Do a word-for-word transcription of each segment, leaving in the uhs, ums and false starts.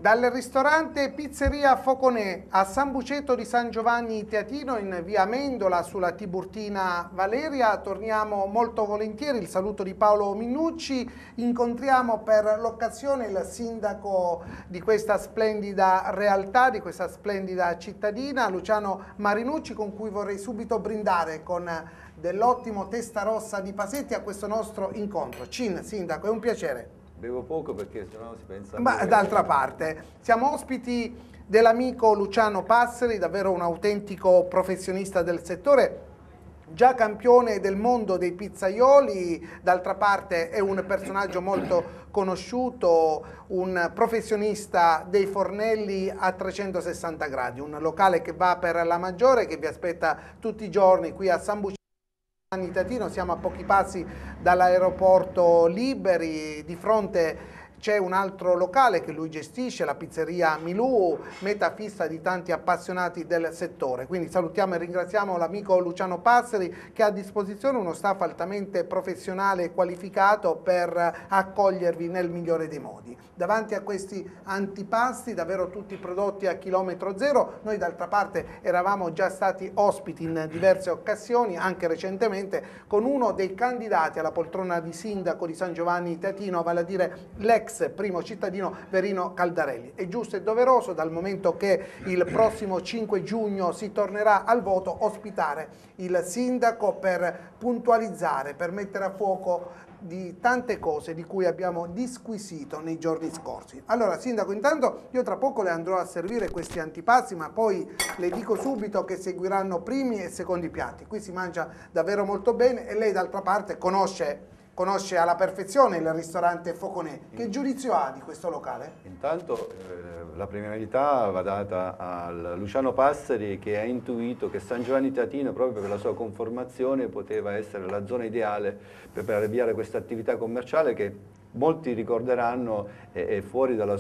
Dal ristorante Pizzeria Foconè a San Buceto di San Giovanni Teatino in via Amendola sulla Tiburtina Valeria torniamo molto volentieri. Il saluto di Paolo Minucci. Incontriamo per l'occasione il sindaco di questa splendida realtà, di questa splendida cittadina, Luciano Marinucci, con cui vorrei subito brindare con dell'ottimo Testa Rossa di Pasetti a questo nostro incontro. Cin, sindaco, è un piacere. Bevo poco perché sennò si pensa... Ma d'altra parte, siamo ospiti dell'amico Luciano Passeri, davvero un autentico professionista del settore, già campione del mondo dei pizzaioli, d'altra parte è un personaggio molto conosciuto, un professionista dei fornelli a trecentosessanta gradi, un locale che va per la Maggiore, che vi aspetta tutti i giorni qui a San Buceto. Teatino, siamo a pochi passi dall'aeroporto Liberi, di fronte c'è un altro locale che lui gestisce, la pizzeria Milù, meta fissa di tanti appassionati del settore. Quindi salutiamo e ringraziamo l'amico Luciano Passeri che ha a disposizione uno staff altamente professionale e qualificato per accogliervi nel migliore dei modi. Davanti a questi antipasti, davvero tutti prodotti a chilometro zero, noi d'altra parte eravamo già stati ospiti in diverse occasioni, anche recentemente, con uno dei candidati alla poltrona di sindaco di San Giovanni Teatino, vale a dire l'ex primo cittadino Verino Caldarelli. È giusto e doveroso, dal momento che il prossimo cinque giugno si tornerà al voto, ospitare il sindaco per puntualizzare, per mettere a fuoco di tante cose di cui abbiamo disquisito nei giorni scorsi. Allora, sindaco, intanto io tra poco le andrò a servire questi antipasti, ma poi le dico subito che seguiranno primi e secondi piatti. Qui si mangia davvero molto bene e lei d'altra parte conosce conosce alla perfezione il ristorante Foconè. Che giudizio ha di questo locale? Intanto eh, la premialità va data a Luciano Passeri, che ha intuito che San Giovanni Teatino, proprio per la sua conformazione, poteva essere la zona ideale per, per avviare questa attività commerciale che molti ricorderanno è, è fuori dalla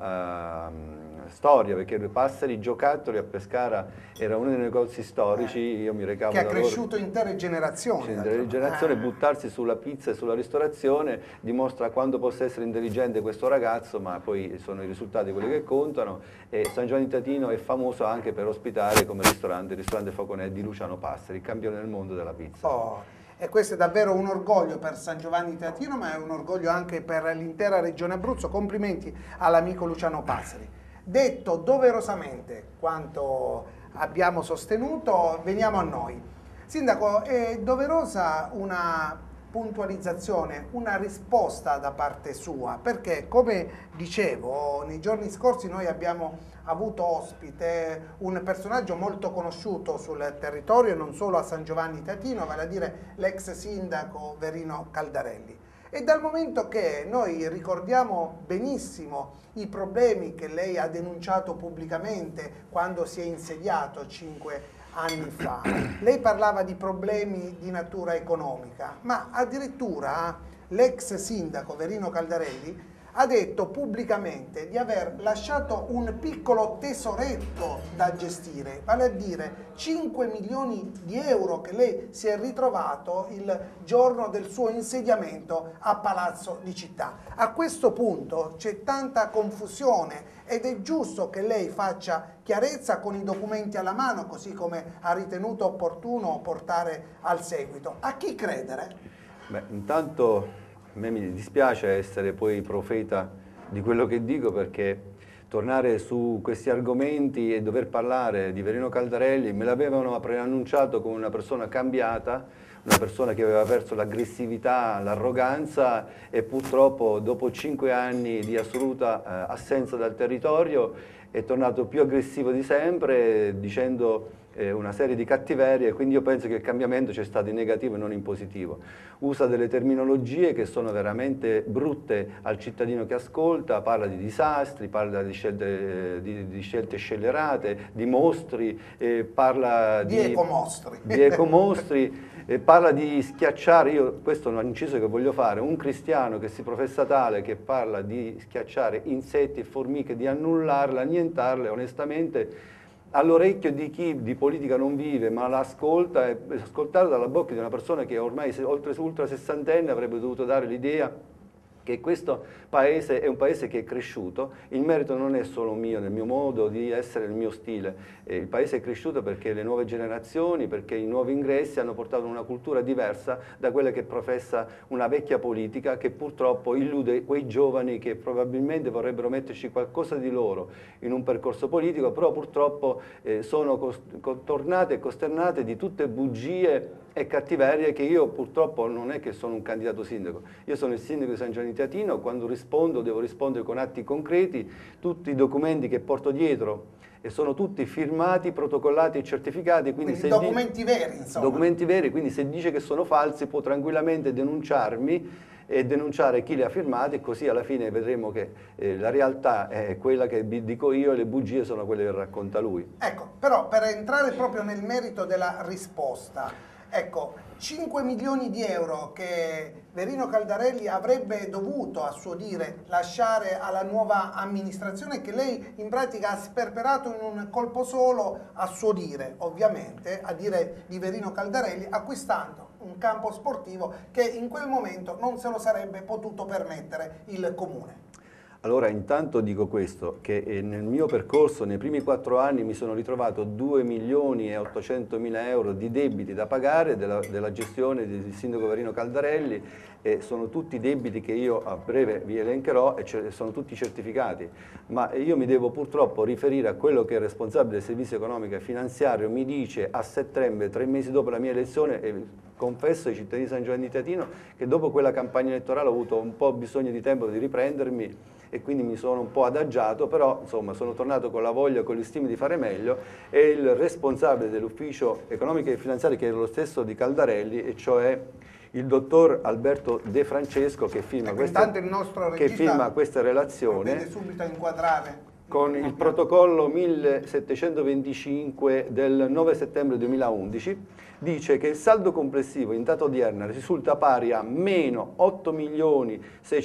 sua uh, storia, perché Passeri Giocattoli a Pescara era uno dei negozi storici, io mi recavo che ha da cresciuto loro, intere generazioni. intere generazioni, buttarsi sulla pizza e sulla ristorazione dimostra quanto possa essere intelligente questo ragazzo, ma poi sono i risultati quelli che contano, e San Giovanni Teatino è famoso anche per ospitare come ristorante il ristorante Foconè di Luciano Passeri, campione del mondo della pizza. Oh. E questo è davvero un orgoglio per San Giovanni Teatino, ma è un orgoglio anche per l'intera regione Abruzzo. Complimenti all'amico Luciano Passeri. Detto doverosamente quanto abbiamo sostenuto, veniamo a noi. Sindaco, è doverosa una puntualizzazione, una risposta da parte sua, perché come dicevo, nei giorni scorsi noi abbiamo avuto ospite un personaggio molto conosciuto sul territorio, non solo a San Giovanni Teatino, vale a dire l'ex sindaco Verino Caldarelli. E dal momento che noi ricordiamo benissimo i problemi che lei ha denunciato pubblicamente quando si è insediato cinque anni fa, lei parlava di problemi di natura economica, ma addirittura l'ex sindaco Verino Caldarelli ha detto pubblicamente di aver lasciato un piccolo tesoretto da gestire, vale a dire cinque milioni di euro che lei si è ritrovato il giorno del suo insediamento a Palazzo di Città. A questo punto c'è tanta confusione ed è giusto che lei faccia chiarezza con i documenti alla mano, così come ha ritenuto opportuno portare al seguito. A chi credere? Beh, intanto a me mi dispiace essere poi profeta di quello che dico, perché tornare su questi argomenti e dover parlare di Verino Caldarelli, me l'avevano preannunciato come una persona cambiata, una persona che aveva perso l'aggressività, l'arroganza, e purtroppo dopo cinque anni di assoluta eh, assenza dal territorio è tornato più aggressivo di sempre, dicendo una serie di cattiverie, quindi io penso che il cambiamento c'è stato in negativo e non in positivo. Usa delle terminologie che sono veramente brutte al cittadino che ascolta, parla di disastri, parla di scelte, di, di scelte scellerate, di mostri, eh, parla di, di ecomostri, di ecomostri eh, parla di schiacciare. Io questo è un inciso che voglio fare, un cristiano che si professa tale, che parla di schiacciare insetti e formiche, di annullarle, annientarle, onestamente all'orecchio di chi di politica non vive ma l'ascolta, e ascoltare dalla bocca di una persona che ormai oltre ultra sessantenne avrebbe dovuto dare l'idea che questo paese è un paese che è cresciuto, il merito non è solo mio, nel mio modo di essere, nel mio stile, eh, il paese è cresciuto perché le nuove generazioni, perché i nuovi ingressi hanno portato una cultura diversa da quella che professa una vecchia politica che purtroppo illude quei giovani che probabilmente vorrebbero metterci qualcosa di loro in un percorso politico, però purtroppo eh, sono tornate e costernate di tutte bugie e cattiverie che io purtroppo non è che sono un candidato sindaco, io sono il sindaco di San Giovanni di Teatino, quando rispondo devo rispondere con atti concreti, tutti i documenti che porto dietro e sono tutti firmati, protocollati e certificati. Quindi, quindi se documenti veri, insomma. Documenti veri, quindi se dice che sono falsi può tranquillamente denunciarmi e denunciare chi li ha firmati, e così alla fine vedremo che eh, la realtà è quella che dico io e le bugie sono quelle che racconta lui. Ecco, però per entrare proprio nel merito della risposta, ecco, cinque milioni di euro che Verino Caldarelli avrebbe dovuto, a suo dire, lasciare alla nuova amministrazione, che lei in pratica ha sperperato in un colpo solo, a suo dire, ovviamente, a dire di Verino Caldarelli, acquistando un campo sportivo che in quel momento non se lo sarebbe potuto permettere il comune. Allora, intanto dico questo, che eh, nel mio percorso, nei primi quattro anni, mi sono ritrovato due milioni e ottocentomila euro di debiti da pagare della, della gestione del sindaco Verino Caldarelli, e sono tutti debiti che io a breve vi elencherò e sono tutti certificati, ma io mi devo purtroppo riferire a quello che il responsabile del servizio economico e finanziario mi dice a settembre, tre mesi dopo la mia elezione, e confesso ai cittadini di San Giovanni di Teatino che dopo quella campagna elettorale ho avuto un po' bisogno di tempo di riprendermi e quindi mi sono un po' adagiato, però insomma sono tornato con la voglia, con gli stimoli di fare meglio, e il responsabile dell'ufficio economico e finanziario, che è lo stesso di Caldarelli, e cioè il dottor Alberto De Francesco, che firma, ecco, questa, il nostro che firma questa relazione, vede subito a inquadrare con il protocollo millesettecentoventicinque del nove settembre duemilaundici, dice che il saldo complessivo in data odierna risulta pari a meno otto milioni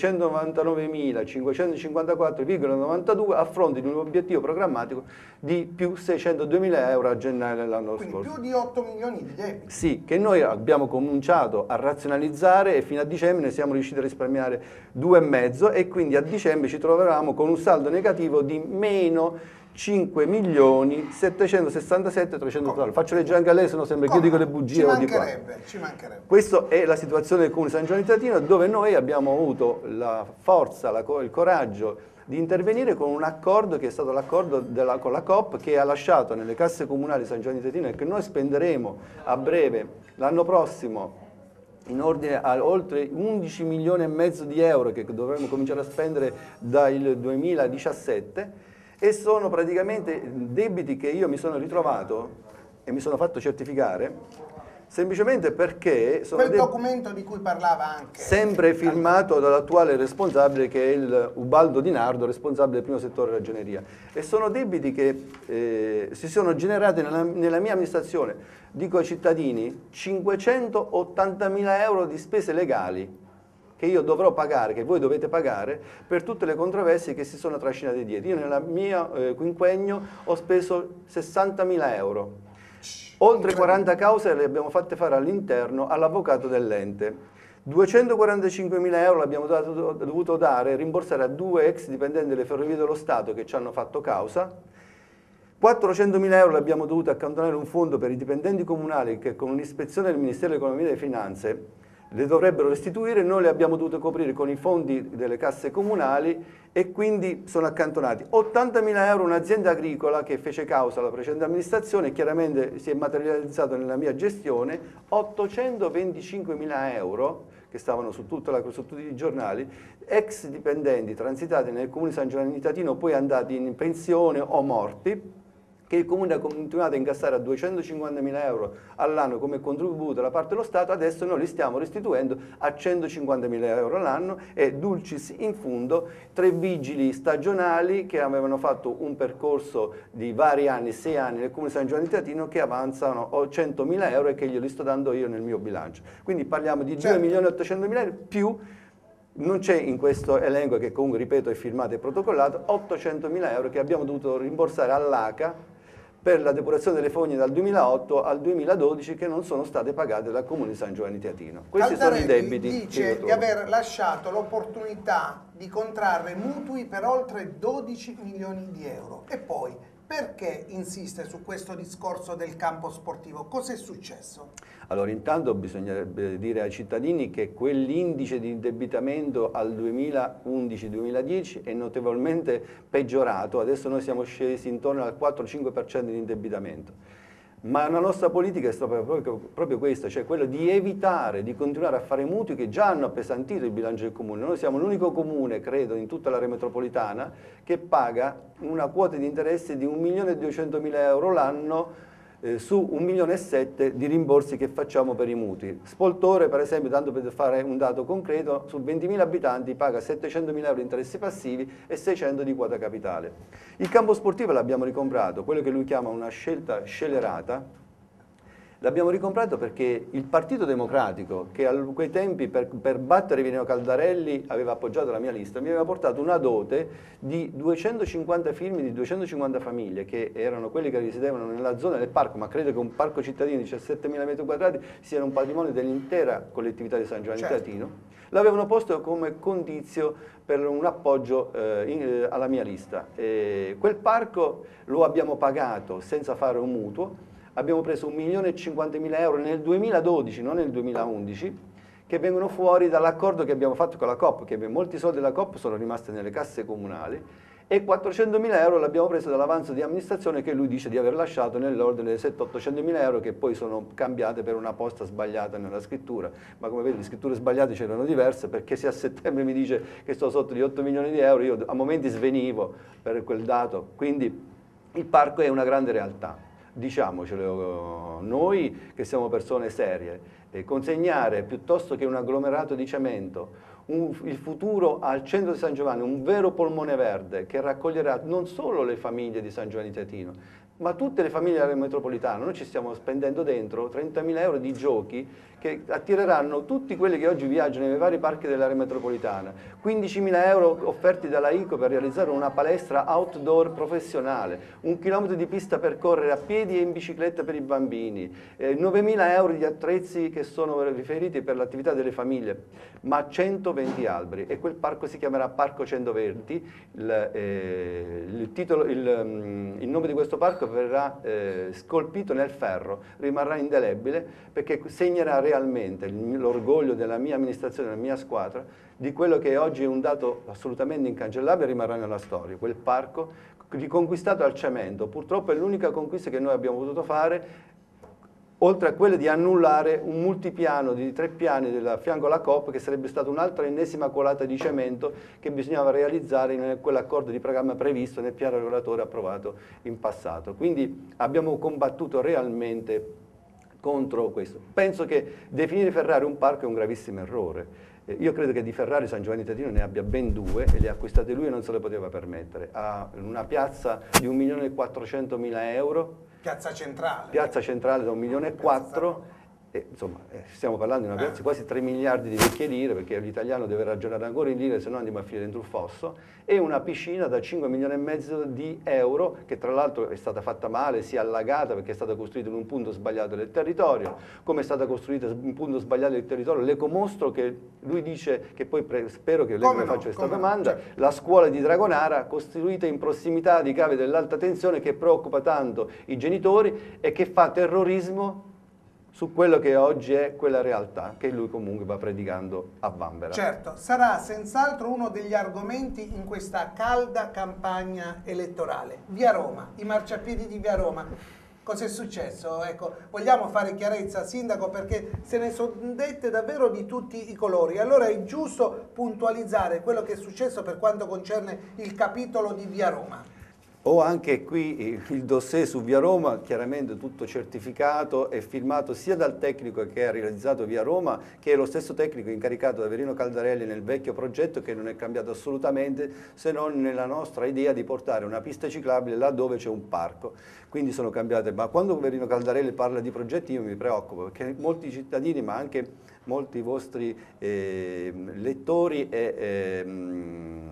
seicentonovantanovemilacinquecentocinquantaquattro virgola novantadue a fronte di un obiettivo programmatico di più seicentoduemila euro a gennaio dell'anno scorso. Quindi più di otto milioni di debiti. Sì, che noi abbiamo cominciato a razionalizzare e fino a dicembre ne siamo riusciti a risparmiare due e mezzo, e quindi a dicembre ci troveranno con un saldo negativo di meno cinque milioni settecentosessantasette trecentottantanove. Faccio leggere anche a lei, se no sembra che io dico le bugie o di qua. Ci mancherebbe, ci mancherebbe. Questa è la situazione del Comune di San Giovanni di Teatino, dove noi abbiamo avuto la forza, la, il coraggio di intervenire con un accordo che è stato l'accordo con la Coop, che ha lasciato nelle casse comunali di San Giovanni di Teatino, e che noi spenderemo a breve l'anno prossimo in ordine a oltre undici milioni e mezzo di euro, che dovremo cominciare a spendere dal duemiladiciassette, e sono praticamente debiti che io mi sono ritrovato e mi sono fatto certificare semplicemente perché sono quel documento di cui parlava anche sempre firmato dall'attuale responsabile, che è il Ubaldo Di Nardo, responsabile del primo settore ragioneria, e sono debiti che eh, si sono generati nella, nella mia amministrazione. Dico ai cittadini, cinquecentottantamila euro di spese legali che io dovrò pagare, che voi dovete pagare, per tutte le controversie che si sono trascinate dietro. Io nella mia eh, quinquennio ho speso sessantamila euro. Oltre quaranta cause le abbiamo fatte fare all'interno all'avvocato dell'ente. duecentoquarantacinquemila euro l'abbiamo dovuto dare, rimborsare a due ex dipendenti delle Ferrovie dello Stato che ci hanno fatto causa. quattrocentomila euro l'abbiamo dovuto accantonare un fondo per i dipendenti comunali che con un'ispezione del Ministero dell'Economia e delle Finanze le dovrebbero restituire, noi le abbiamo dovute coprire con i fondi delle casse comunali, e quindi sono accantonati. ottantamila euro un'azienda agricola che fece causa alla precedente amministrazione, chiaramente si è materializzato nella mia gestione, ottocentoventicinquemila euro che stavano su, tutta la, su tutti i giornali, ex dipendenti transitati nel comune di San Giovanni di Teatino, poi andati in pensione o morti, che il Comune ha continuato a incassare a duecentocinquantamila euro all'anno come contributo da parte dello Stato. Adesso noi li stiamo restituendo a centocinquantamila euro all'anno, e dulcis in fundo tre vigili stagionali che avevano fatto un percorso di vari anni, sei anni nel Comune di San Giovanni di Teatino, che avanzano centomila euro e che glieli sto dando io nel mio bilancio. Quindi parliamo di certo. due milioni e ottocentomila euro più. Non c'è in questo elenco, che comunque ripeto è firmato e protocollato, ottocentomila euro che abbiamo dovuto rimborsare all'A C A per la depurazione delle fogne dal duemilaotto al duemiladodici che non sono state pagate dal Comune di San Giovanni Teatino. Questi Caldarelli sono i debiti. dice di aver lasciato l'opportunità di contrarre mutui per oltre dodici milioni di euro. E poi, perché insiste su questo discorso del campo sportivo? Cos'è successo? Allora, intanto bisognerebbe dire ai cittadini che quell'indice di indebitamento al duemilaundici duemiladieci è notevolmente peggiorato, adesso noi siamo scesi intorno al quattro cinque per cento di indebitamento. Ma la nostra politica è stata proprio, proprio questa, cioè quella di evitare di continuare a fare mutui che già hanno appesantito il bilancio del comune. Noi siamo l'unico comune, credo, in tutta l'area metropolitana che paga una quota di interesse di un milione e duecentomila euro l'anno eh, su un milione e sette di rimborsi che facciamo per i mutui. Spoltore, per esempio, tanto per fare un dato concreto, su ventimila abitanti paga settecentomila euro di interessi passivi e seicento di quota capitale. Il campo sportivo l'abbiamo ricomprato, quello che lui chiama una scelta scellerata. L'abbiamo ricomprato perché il Partito Democratico, che a quei tempi per, per battere Vinerino Caldarelli aveva appoggiato la mia lista, mi aveva portato una dote di duecentocinquanta firme di duecentocinquanta famiglie, che erano quelli che risiedevano nella zona del parco, ma credo che un parco cittadino di diciassettemila metri quadrati sia un patrimonio dell'intera collettività di San Giovanni certo. Teatino. L'avevano posto come condizio per un appoggio eh, in, eh, alla mia lista. E quel parco lo abbiamo pagato senza fare un mutuo. Abbiamo preso un milione e cinquantamila euro nel duemiladodici, non nel duemilaundici, che vengono fuori dall'accordo che abbiamo fatto con la Coop, che molti soldi della Coop sono rimasti nelle casse comunali, e quattrocentomila euro l'abbiamo preso dall'avanzo di amministrazione che lui dice di aver lasciato nell'ordine dei settecento-ottocentomila euro, che poi sono cambiate per una posta sbagliata nella scrittura. Ma come vedi le scritture sbagliate c'erano diverse, perché se a settembre mi dice che sto sotto di otto milioni di euro, io a momenti svenivo per quel dato. Quindi il parco è una grande realtà. Diciamocelo noi che siamo persone serie, eh, consegnare piuttosto che un agglomerato di cemento un, il futuro al centro di San Giovanni, un vero polmone verde che raccoglierà non solo le famiglie di San Giovanni Teatino, ma tutte le famiglie della metropolitana. Noi ci stiamo spendendo dentro trentamila euro di giochi che attireranno tutti quelli che oggi viaggiano nei vari parchi dell'area metropolitana, quindicimila euro offerti dalla I C O per realizzare una palestra outdoor professionale, un chilometro di pista per correre a piedi e in bicicletta per i bambini, eh, novemila euro di attrezzi che sono riferiti per l'attività delle famiglie, ma centoventi alberi, e quel parco si chiamerà Parco centoventi, il, eh, il, titolo, il, il nome di questo parco verrà eh, scolpito nel ferro, rimarrà indelebile perché segnerà realmente l'orgoglio della mia amministrazione, della mia squadra, di quello che oggi è un dato assolutamente incancellabile e rimarrà nella storia. Quel parco riconquistato al cemento, purtroppo è l'unica conquista che noi abbiamo potuto fare, oltre a quella di annullare un multipiano di tre piani del fianco alla Coop, che sarebbe stata un'altra ennesima colata di cemento che bisognava realizzare in quell'accordo di programma previsto nel piano regolatore approvato in passato. Quindi abbiamo combattuto realmente contro questo. Penso che definire Ferrari un parco è un gravissimo errore. Eh, io credo che di Ferrari San Giovanni Teatino ne abbia ben due e le ha acquistate lui e non se le poteva permettere. Ha una piazza di un milione e quattrocentomila euro. Piazza centrale. Piazza centrale da un milione e quattro. E, insomma, eh, stiamo parlando di una piazza di quasi tre miliardi di vecchie lire, perché l'italiano deve ragionare ancora in lire, se no andiamo a finire dentro il fosso, e una piscina da cinque milioni e mezzo di euro, che tra l'altro è stata fatta male, si è allagata perché è stata costruita in un punto sbagliato del territorio. Come è stata costruita in un punto sbagliato del territorio, l'ecomostro, che lui dice, che poi spero che lei mi faccia questa domanda, no, certo. La scuola di Dragonara, costruita in prossimità di cavi dell'alta tensione, che preoccupa tanto i genitori e che fa terrorismo su quello che oggi è quella realtà che lui comunque va predicando a vanvera. Certo, sarà senz'altro uno degli argomenti in questa calda campagna elettorale. Via Roma, i marciapiedi di Via Roma. Cos'è successo? Ecco, vogliamo fare chiarezza, Sindaco, perché se ne sono dette davvero di tutti i colori. Allora è giusto puntualizzare quello che è successo per quanto concerne il capitolo di Via Roma. Ho anche qui il dossier su Via Roma, chiaramente tutto certificato e firmato sia dal tecnico che ha realizzato Via Roma, che è lo stesso tecnico incaricato da Vinerino Caldarelli nel vecchio progetto, che non è cambiato assolutamente, se non nella nostra idea di portare una pista ciclabile là dove c'è un parco. Quindi sono cambiate, ma quando Vinerino Caldarelli parla di progetti io mi preoccupo, perché molti cittadini, ma anche molti vostri eh, lettori e eh,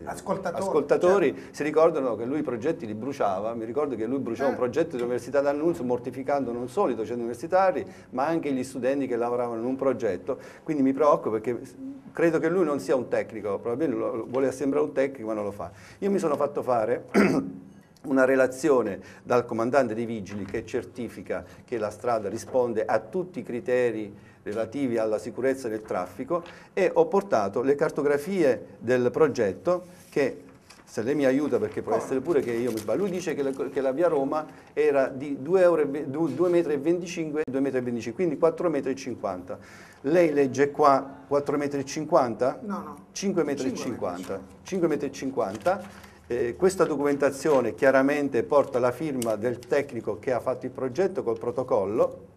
ascoltatori, ascoltatori certo. si ricordano che lui i progetti li bruciava. Mi ricordo che lui bruciava eh. un progetto dell'Università d'Annunzio mortificando non solo i docenti universitari ma anche gli studenti che lavoravano in un progetto, quindi mi preoccupo perché credo che lui non sia un tecnico, probabilmente vuole sembrare un tecnico ma non lo fa. Io mi sono fatto fare una relazione dal comandante dei vigili che certifica che la strada risponde a tutti i criteri relativi alla sicurezza del traffico e ho portato le cartografie del progetto che, se lei mi aiuta perché può essere pure che io mi sbaglio, lui dice che la, che la via Roma era di due metri e venticinque, due metri e venticinque, quindi quattro metri e cinquanta. Lei legge qua quattro metri e cinquanta? No, no. cinque metri e cinquanta. cinque metri e cinquanta. Eh, questa documentazione chiaramente porta la firma del tecnico che ha fatto il progetto col protocollo,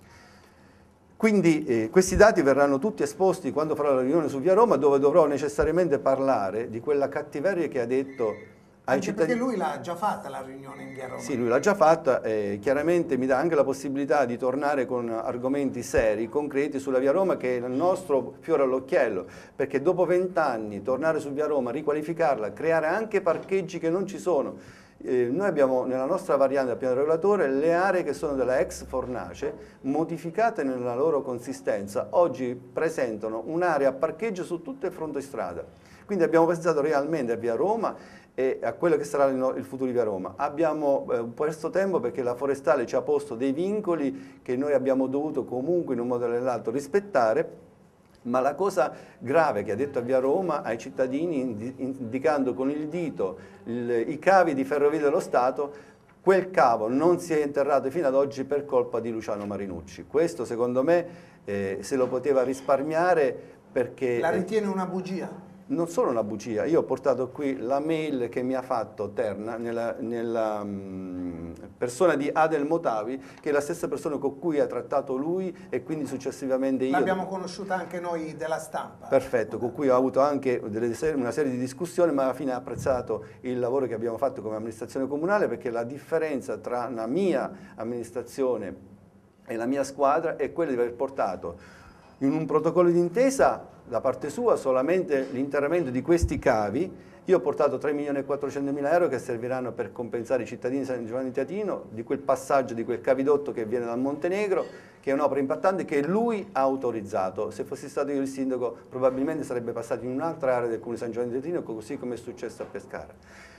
quindi eh, questi dati verranno tutti esposti quando farò la riunione su via Roma, dove dovrò necessariamente parlare di quella cattiveria che ha detto ai anche cittadini. perché lui l'ha già fatta la riunione in via Roma. Sì, lui l'ha già fatta e chiaramente mi dà anche la possibilità di tornare con argomenti seri, concreti sulla via Roma, che è il nostro fiore all'occhiello, perché dopo vent'anni tornare su via Roma, riqualificarla, creare anche parcheggi che non ci sono. Eh, noi abbiamo nella nostra variante del piano regolatore le aree che sono della ex fornace modificate nella loro consistenza, oggi presentano un'area a parcheggio su tutto il fronte strada, quindi abbiamo pensato realmente a via Roma e a quello che sarà il, il futuro di via Roma. Abbiamo eh, un po' questo tempo perché la forestale ci ha posto dei vincoli che noi abbiamo dovuto comunque in un modo o nell'altro rispettare. Ma la cosa grave che ha detto a via Roma ai cittadini, indicando con il dito il, i cavi di Ferrovie dello Stato, quel cavo non si è interrato fino ad oggi per colpa di Luciano Marinucci. Questo secondo me eh, se lo poteva risparmiare perché... La ritiene una bugia? Non solo una bugia, io ho portato qui la mail che mi ha fatto Terna nella, nella um, persona di Adel Motavi, che è la stessa persona con cui ha trattato lui e quindi successivamente io. L'abbiamo conosciuta anche noi della stampa. Perfetto, con cui ho avuto anche delle serie, una serie di discussioni, ma alla fine ha apprezzato il lavoro che abbiamo fatto come amministrazione comunale, perché la differenza tra la mia amministrazione e la mia squadra è quella di aver portato in un protocollo d'intesa da parte sua solamente l'interramento di questi cavi. Io ho portato tre milioni e quattrocentomila euro che serviranno per compensare i cittadini di San Giovanni Teatino di quel passaggio, di quel cavidotto che viene dal Montenegro, che è un'opera impattante che lui ha autorizzato. Se fossi stato io il sindaco probabilmente sarebbe passato in un'altra area del comune di San Giovanni Teatino, così come è successo a Pescara.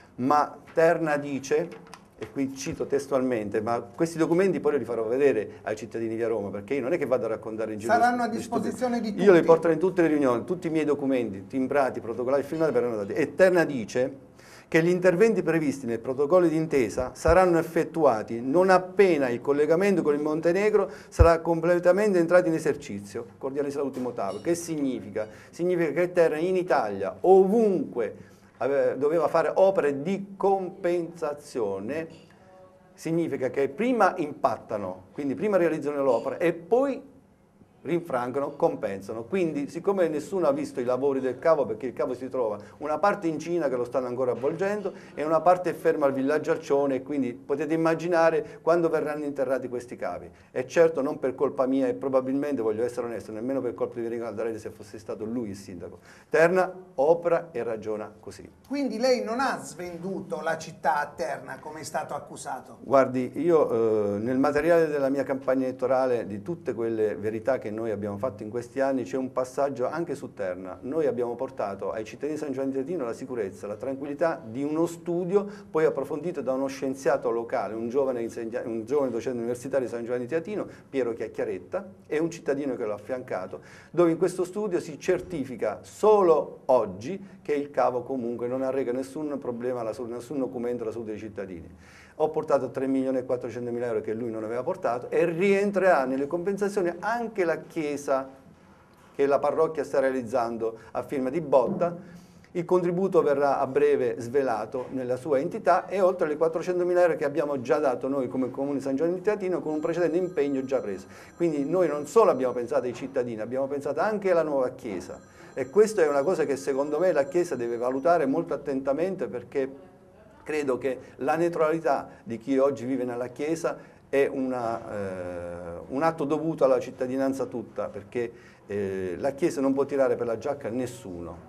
Ma Terna dice, e qui cito testualmente, ma questi documenti poi li farò vedere ai cittadini di Roma, perché io non è che vado a raccontare in giro. Saranno a disposizione di tutti. Io li porterò in tutte le riunioni, tutti i miei documenti, timbrati, protocollati, firmati, verranno dati. E Terna dice che gli interventi previsti nel protocollo d'intesa saranno effettuati non appena il collegamento con il Montenegro sarà completamente entrato in esercizio. Cordiale saluto Motavi. Che significa? Significa che Terna in Italia, ovunque doveva fare opere di compensazione, significa che prima impattano, quindi prima realizzano l'opera e poi rinfrancano, compensano. Quindi siccome nessuno ha visto i lavori del cavo, perché il cavo si trova una parte in Cina che lo stanno ancora avvolgendo e una parte è ferma al villaggio Arcione, e quindi potete immaginare quando verranno interrati questi cavi. E certo non per colpa mia e probabilmente, voglio essere onesto, nemmeno per colpa di Enrico Caldarelli se fosse stato lui il sindaco. Terna opera e ragiona così. Quindi lei non ha svenduto la città a Terna come è stato accusato? Guardi, io eh, nel materiale della mia campagna elettorale, di tutte quelle verità che noi abbiamo fatto in questi anni, c'è un passaggio anche su Terna. Noi abbiamo portato ai cittadini di San Giovanni di Teatino la sicurezza, la tranquillità di uno studio poi approfondito da uno scienziato locale, un giovane, un giovane docente universitario di San Giovanni di Teatino, Piero Chiacchiaretta, e un cittadino che l'ha affiancato, dove in questo studio si certifica solo oggi che il cavo comunque non arreca nessun problema, alla, nessun documento alla salute dei cittadini. Ho portato tre milioni e quattrocentomila euro che lui non aveva portato e rientrerà nelle compensazioni anche la chiesa che la parrocchia sta realizzando a firma di Botta. Il contributo verrà a breve svelato nella sua entità e oltre alle quattrocentomila euro che abbiamo già dato noi come Comune di San Giovanni di Teatino con un precedente impegno già preso. Quindi noi non solo abbiamo pensato ai cittadini, abbiamo pensato anche alla nuova chiesa e questa è una cosa che secondo me la chiesa deve valutare molto attentamente, perché credo che la neutralità di chi oggi vive nella Chiesa è una, eh, un atto dovuto alla cittadinanza tutta, perché eh, la Chiesa non può tirare per la giacca a nessuno.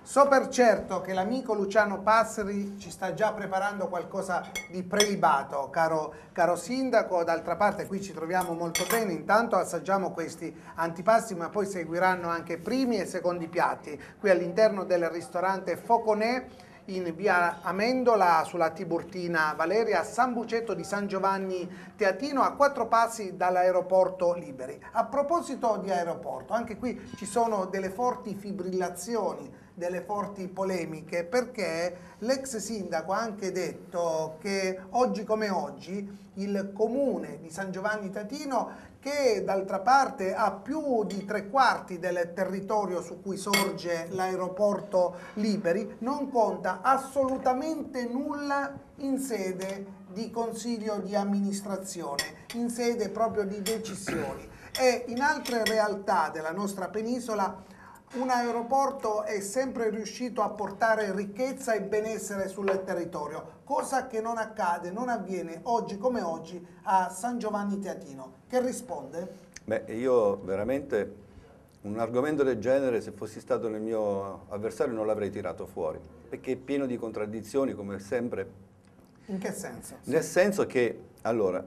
So per certo che l'amico Luciano Passeri ci sta già preparando qualcosa di prelibato, caro, caro sindaco. D'altra parte qui ci troviamo molto bene, intanto assaggiamo questi antipasti, ma poi seguiranno anche primi e secondi piatti qui all'interno del ristorante Foconè in via Amendola sulla Tiburtina Valeria, a San Bucetto di San Giovanni Teatino, a quattro passi dall'aeroporto Liberi. A proposito di aeroporto, anche qui ci sono delle forti fibrillazioni, delle forti polemiche, perché l'ex sindaco ha anche detto che oggi come oggi il comune di San Giovanni Teatino, che d'altra parte ha più di tre quarti del territorio su cui sorge l'aeroporto Liberi, non conta assolutamente nulla in sede di consiglio di amministrazione, in sede proprio di decisioni. E in altre realtà della nostra penisola un aeroporto è sempre riuscito a portare ricchezza e benessere sul territorio, cosa che non accade, non avviene oggi come oggi a San Giovanni Teatino. Che risponde? Beh, io veramente un argomento del genere, se fossi stato nel mio avversario, non l'avrei tirato fuori, perché è pieno di contraddizioni, come sempre. In che senso? Nel senso che, allora,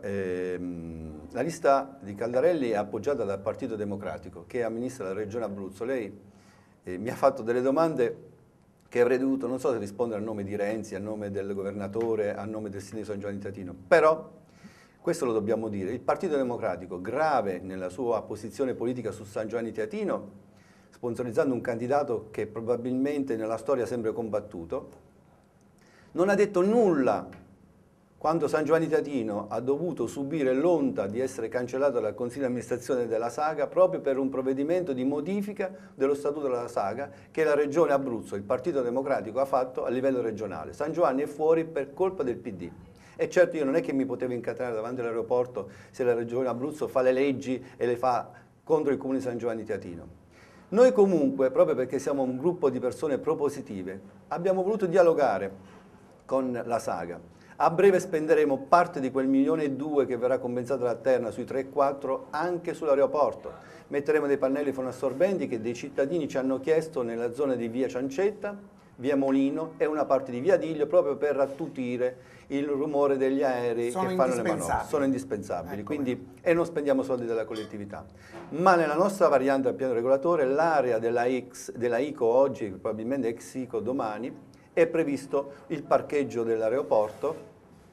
ehm, la lista di Caldarelli è appoggiata dal Partito Democratico, che amministra la Regione Abruzzo. Lei eh, mi ha fatto delle domande che avrei dovuto, non so se rispondere a nome di Renzi, a nome del governatore, a nome del sindaco di San Giovanni Teatino, però questo lo dobbiamo dire. Il Partito Democratico, grave nella sua posizione politica su San Giovanni Teatino, sponsorizzando un candidato che probabilmente nella storia ha sempre combattuto, non ha detto nulla quando San Giovanni Teatino ha dovuto subire l'onta di essere cancellato dal Consiglio di amministrazione della Saga proprio per un provvedimento di modifica dello Statuto della Saga che la Regione Abruzzo, il Partito Democratico, ha fatto a livello regionale. San Giovanni è fuori per colpa del P D. E certo io non è che mi potevo incatenare davanti all'aeroporto se la Regione Abruzzo fa le leggi e le fa contro il Comune di San Giovanni Teatino. Noi comunque, proprio perché siamo un gruppo di persone propositive, abbiamo voluto dialogare con la Saga. A breve spenderemo parte di quel milione e due che verrà compensato dalla Terna sui tre quattro anche sull'aeroporto. Metteremo dei pannelli fonoassorbenti che dei cittadini ci hanno chiesto nella zona di via Ciancetta, via Molino e una parte di via Diglio proprio per attutire il rumore degli aerei Sono che fanno le manovre. Sono indispensabili, ecco. Quindi, e non spendiamo soldi della collettività. Ma nella nostra variante al piano regolatore, l'area della, della I C O oggi, probabilmente ex I C O domani, è previsto il parcheggio dell'aeroporto,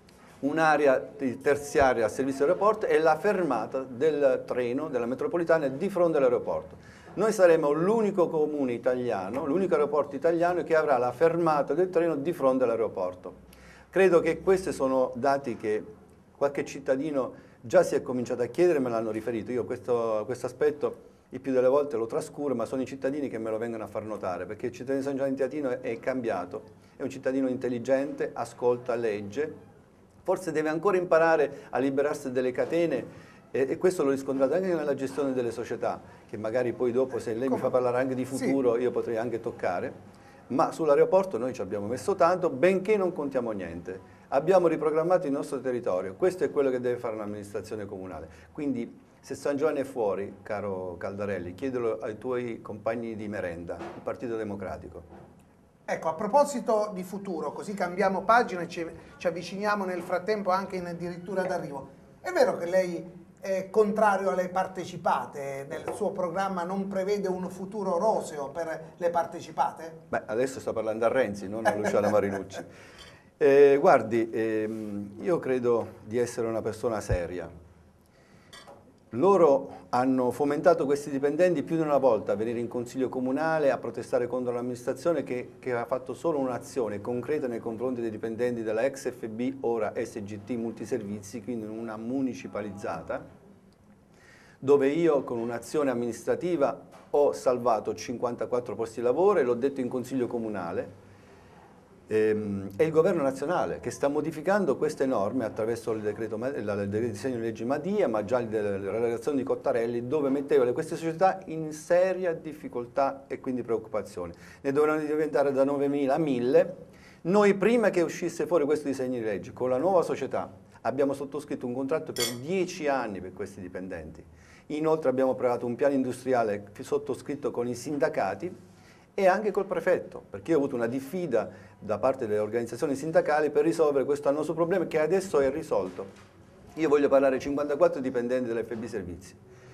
un'area terziaria a servizio dell'aeroporto e la fermata del treno della metropolitana di fronte all'aeroporto. Noi saremo l'unico comune italiano, l'unico aeroporto italiano che avrà la fermata del treno di fronte all'aeroporto. Credo che questi sono dati che qualche cittadino già si è cominciato a chiedere e me l'hanno riferito. Io questo, questo aspetto il più delle volte lo trascuro, ma sono i cittadini che me lo vengono a far notare, perché il cittadino di San Giovanni Teatino è, è cambiato, è un cittadino intelligente, ascolta, legge, forse deve ancora imparare a liberarsi delle catene e, e questo l'ho riscontrato anche nella gestione delle società, che magari poi dopo, se lei mi fa parlare anche di futuro, sì, io potrei anche toccare, ma sull'aeroporto noi ci abbiamo messo tanto, benché non contiamo niente. Abbiamo riprogrammato il nostro territorio, questo è quello che deve fare un'amministrazione comunale. Quindi se San Giovanni è fuori, caro Caldarelli, chiedelo ai tuoi compagni di merenda, il Partito Democratico. Ecco, a proposito di futuro, così cambiamo pagina e ci, ci avviciniamo nel frattempo anche in addirittura d'arrivo. È vero che lei è contrario alle partecipate? Nel suo programma non prevede un futuro roseo per le partecipate? Beh, adesso sto parlando a Renzi, non a Luciano Marinucci. Eh, guardi, ehm, io credo di essere una persona seria. Loro hanno fomentato questi dipendenti più di una volta a venire in consiglio comunale a protestare contro l'amministrazione che, che ha fatto solo un'azione concreta nei confronti dei dipendenti della ex F B, ora S G T Multiservizi, quindi una municipalizzata, dove io con un'azione amministrativa ho salvato cinquantaquattro posti di lavoro e l'ho detto in consiglio comunale. Ehm, è il governo nazionale che sta modificando queste norme attraverso il decreto, il disegno di legge Madia, ma già la relazione di Cottarelli, dove metteva queste società in seria difficoltà e quindi preoccupazione. Ne dovranno diventare da novemila a mille. Noi prima che uscisse fuori questo disegno di legge, con la nuova società, abbiamo sottoscritto un contratto per dieci anni per questi dipendenti. Inoltre abbiamo approvato un piano industriale sottoscritto con i sindacati e anche col prefetto, perché io ho avuto una diffida da parte delle organizzazioni sindacali per risolvere questo annoso problema che adesso è risolto. Io voglio parlare ai cinquantaquattro dipendenti dell'F B Servizi.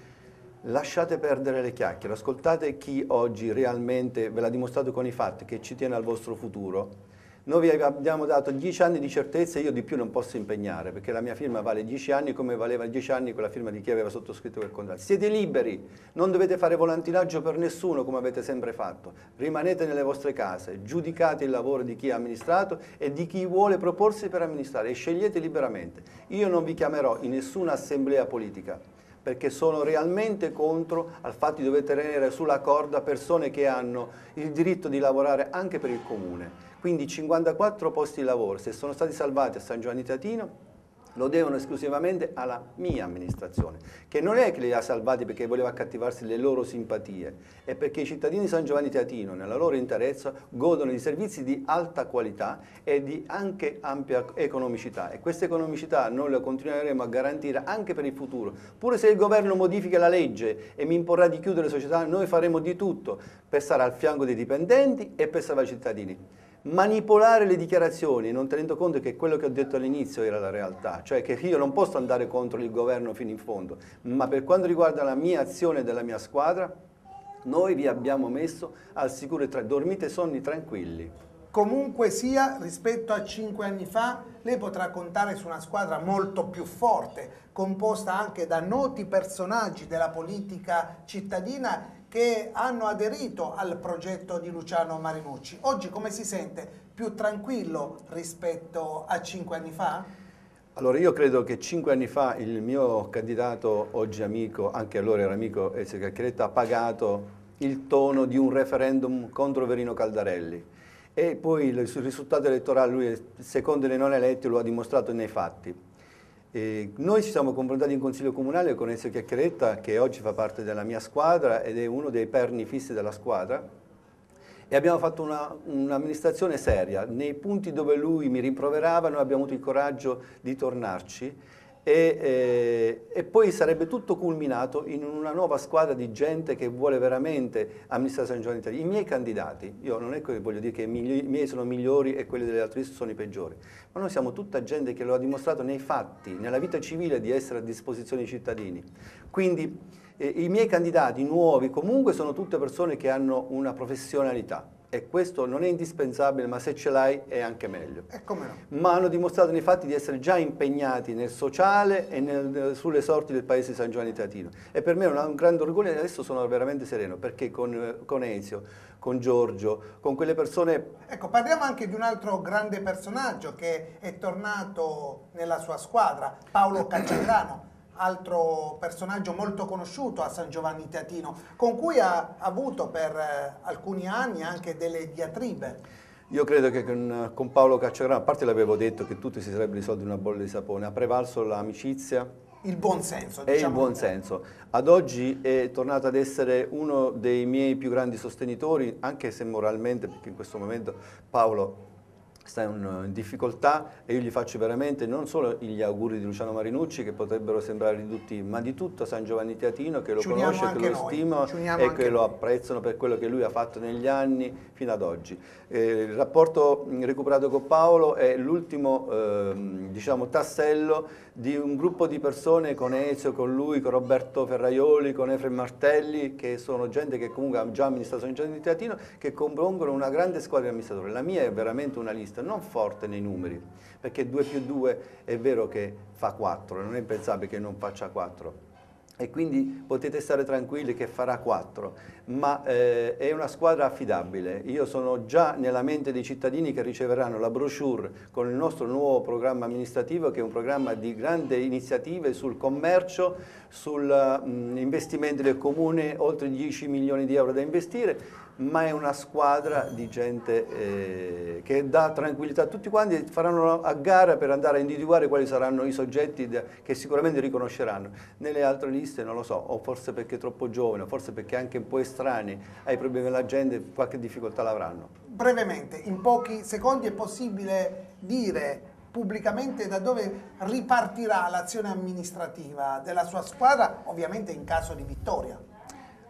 Lasciate perdere le chiacchiere, ascoltate chi oggi realmente ve l'ha dimostrato con i fatti, che ci tiene al vostro futuro. Noi vi abbiamo dato dieci anni di certezza e io di più non posso impegnare, perché la mia firma vale dieci anni come valeva dieci anni quella firma di chi aveva sottoscritto quel contratto. Siete liberi, non dovete fare volantinaggio per nessuno come avete sempre fatto. Rimanete nelle vostre case, giudicate il lavoro di chi ha amministrato e di chi vuole proporsi per amministrare e scegliete liberamente. Io non vi chiamerò in nessuna assemblea politica, perché sono realmente contro al fatto di dover tenere sulla corda persone che hanno il diritto di lavorare anche per il comune. Quindi cinquantaquattro posti di lavoro, se sono stati salvati a San Giovanni Teatino, lo devono esclusivamente alla mia amministrazione, che non è che li ha salvati perché voleva accattivarsi le loro simpatie, è perché i cittadini di San Giovanni Teatino, nella loro interezza, godono di servizi di alta qualità e di anche ampia economicità, e questa economicità noi la continueremo a garantire anche per il futuro. Pure se il governo modifica la legge e mi imporrà di chiudere le società, noi faremo di tutto per stare al fianco dei dipendenti e per salvare i cittadini. Manipolare le dichiarazioni non tenendo conto che quello che ho detto all'inizio era la realtà, cioè che io non posso andare contro il governo fino in fondo, ma per quanto riguarda la mia azione e della mia squadra, noi vi abbiamo messo al sicuro, tra... dormite sonni tranquilli. Comunque sia, rispetto a cinque anni fa, lei potrà contare su una squadra molto più forte, composta anche da noti personaggi della politica cittadina che hanno aderito al progetto di Luciano Marinucci. Oggi come si sente? Più tranquillo rispetto a cinque anni fa? Allora io credo che cinque anni fa il mio candidato, oggi amico, anche allora era amico, Ezio Chiacchieretta, ha pagato il tono di un referendum contro Verino Caldarelli. E poi il risultato elettorale, lui secondo i non eletti, lo ha dimostrato nei fatti. E noi ci siamo confrontati in Consiglio Comunale con Ezio Chiacchieretta, che oggi fa parte della mia squadra ed è uno dei perni fissi della squadra, e abbiamo fatto un'amministrazione seria. Nei punti dove lui mi rimproverava noi abbiamo avuto il coraggio di tornarci e, eh, e poi sarebbe tutto culminato in una nuova squadra di gente che vuole veramente amministrare San Giovanni d'Italia. I miei candidati, io non è che voglio dire che i miei sono migliori e quelli delle altre liste sono i peggiori, ma noi siamo tutta gente che lo ha dimostrato nei fatti, nella vita civile, di essere a disposizione dei cittadini. Quindi eh, i miei candidati nuovi comunque sono tutte persone che hanno una professionalità. E questo non è indispensabile, ma se ce l'hai è anche meglio. E come no? Ma hanno dimostrato nei fatti di essere già impegnati nel sociale e nel, sulle sorti del paese di San Giovanni Teatino. E per me è un, un grande orgoglio e adesso sono veramente sereno, perché con, con Ezio, con Giorgio, con quelle persone... Ecco, parliamo anche di un altro grande personaggio che è tornato nella sua squadra, Paolo Cacciagrano, altro personaggio molto conosciuto a San Giovanni Teatino, con cui ha avuto per eh, alcuni anni anche delle diatribe. Io credo che con, con Paolo Cacciagrano, a parte l'avevo detto che tutto si sarebbe risolto in una bolla di sapone, ha prevalso l'amicizia, il buon senso, e diciamo. il buon senso. Ad oggi è tornato ad essere uno dei miei più grandi sostenitori, anche se moralmente, perché in questo momento Paolo sta in, in difficoltà e io gli faccio veramente non solo gli auguri di Luciano Marinucci, che potrebbero sembrare riduttivi, ma di tutto San Giovanni Teatino, che lo conosce, che lo stima e che lo apprezzano per quello che lui ha fatto negli anni fino ad oggi. Eh, il rapporto recuperato con Paolo è l'ultimo eh, diciamo, tassello di un gruppo di persone con Ezio, con lui, con Roberto Ferraioli, con Efrem Martelli, che sono gente che comunque ha già amministrato San Giovanni Teatino, che compongono una grande squadra di amministratori. La mia è veramente una lista non forte nei numeri, perché due più due è vero che fa quattro, non è pensabile che non faccia quattro. E quindi potete stare tranquilli che farà quattro, ma eh, è una squadra affidabile. Io sono già nella mente dei cittadini che riceveranno la brochure con il nostro nuovo programma amministrativo, che è un programma di grandi iniziative sul commercio, sull'investimento del comune, oltre dieci milioni di euro da investire, ma è una squadra di gente eh, che dà tranquillità a tutti quanti. Faranno a gara per andare a individuare quali saranno i soggetti che sicuramente riconosceranno. Nelle altre liste non lo so, o forse perché è troppo giovane, o forse perché anche un po' estranei ai problemi della gente, qualche difficoltà l'avranno. Brevemente, in pochi secondi, è possibile dire pubblicamente da dove ripartirà l'azione amministrativa della sua squadra, ovviamente in caso di vittoria?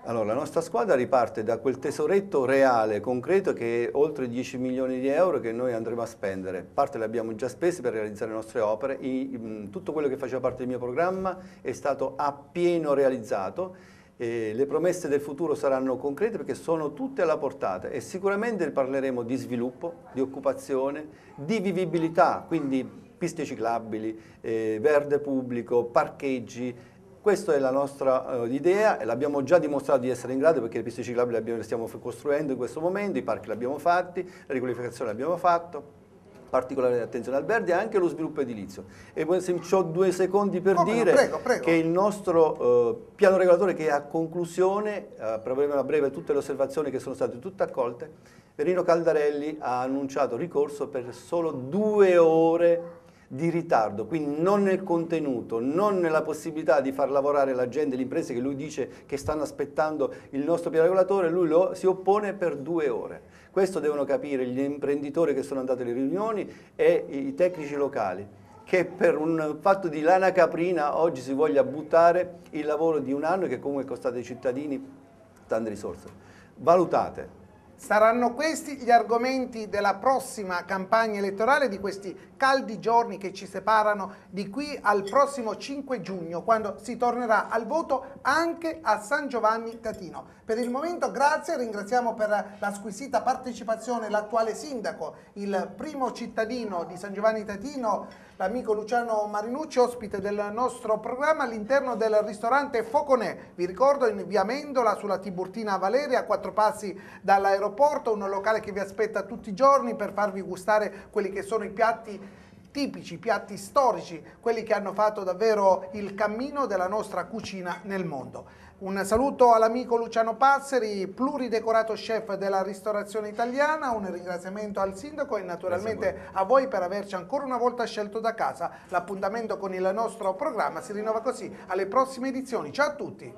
Allora, la nostra squadra riparte da quel tesoretto reale, concreto, che è oltre dieci milioni di euro che noi andremo a spendere. Parte le abbiamo già spese per realizzare le nostre opere. I, tutto quello che faceva parte del mio programma è stato appieno realizzato. E le promesse del futuro saranno concrete perché sono tutte alla portata e sicuramente parleremo di sviluppo, di occupazione, di vivibilità, quindi piste ciclabili, eh, verde pubblico, parcheggi. Questa è la nostra uh, idea e l'abbiamo già dimostrato di essere in grado perché le piste ciclabili le stiamo costruendo in questo momento, i parchi li abbiamo fatti, la riqualificazione l'abbiamo fatto, particolare attenzione al verde e anche lo sviluppo edilizio. E poi se ho due secondi per Come dire no, prego, prego. che il nostro uh, piano regolatore che è a conclusione, uh, proveremo a breve tutte le osservazioni che sono state tutte accolte, Verino Caldarelli ha annunciato ricorso per solo due ore di ritardo, quindi non nel contenuto, non nella possibilità di far lavorare la gente, le imprese che lui dice che stanno aspettando il nostro piano regolatore, lui lo, si oppone per due ore. Questo devono capire gli imprenditori che sono andati alle riunioni e i tecnici locali, che per un fatto di lana caprina oggi si voglia buttare il lavoro di un anno che comunque è costato ai cittadini tante risorse. Valutate. Saranno questi gli argomenti della prossima campagna elettorale, di questi caldi giorni che ci separano di qui al prossimo cinque giugno, quando si tornerà al voto anche a San Giovanni Tatino. Per il momento grazie, ringraziamo per la squisita partecipazione l'attuale sindaco, il primo cittadino di San Giovanni Tatino, l'amico Luciano Marinucci, ospite del nostro programma all'interno del ristorante Foconè. Vi ricordo in via Mendola, sulla Tiburtina Valeria, a quattro passi dall'aeroporto, un locale che vi aspetta tutti i giorni per farvi gustare quelli che sono i piatti tipici, piatti storici, quelli che hanno fatto davvero il cammino della nostra cucina nel mondo. Un saluto all'amico Luciano Passeri, pluridecorato chef della ristorazione italiana, un ringraziamento al sindaco e naturalmente a voi per averci ancora una volta scelto da casa. L'appuntamento con il nostro programma si rinnova così alle prossime edizioni. Ciao a tutti!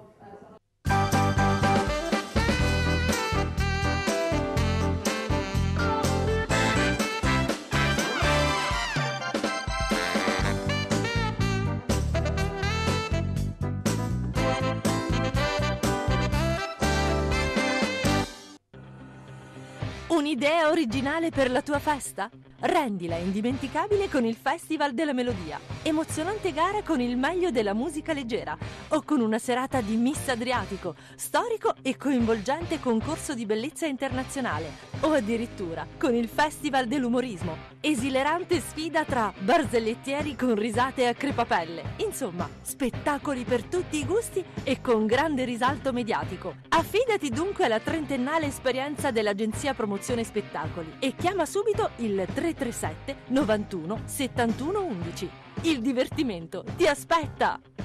Un'idea originale per la tua festa? Rendila indimenticabile con il Festival della Melodia. Emozionante gara con il meglio della musica leggera o con una serata di Miss Adriatico, storico e coinvolgente concorso di bellezza internazionale o addirittura con il Festival dell'umorismo. Esilerante sfida tra barzellettieri con risate a crepapelle. Insomma, spettacoli per tutti i gusti e con grande risalto mediatico. Affidati dunque alla trentennale esperienza dell'agenzia Promozione Spettacoli e chiama subito il tre tre sette novantuno settantuno undici. Il divertimento ti aspetta!